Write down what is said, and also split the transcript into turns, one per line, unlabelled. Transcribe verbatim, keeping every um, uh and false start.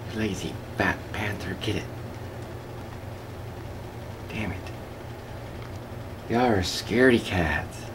Lazy fat panther, get it. Damn it. Y'all are scaredy cats.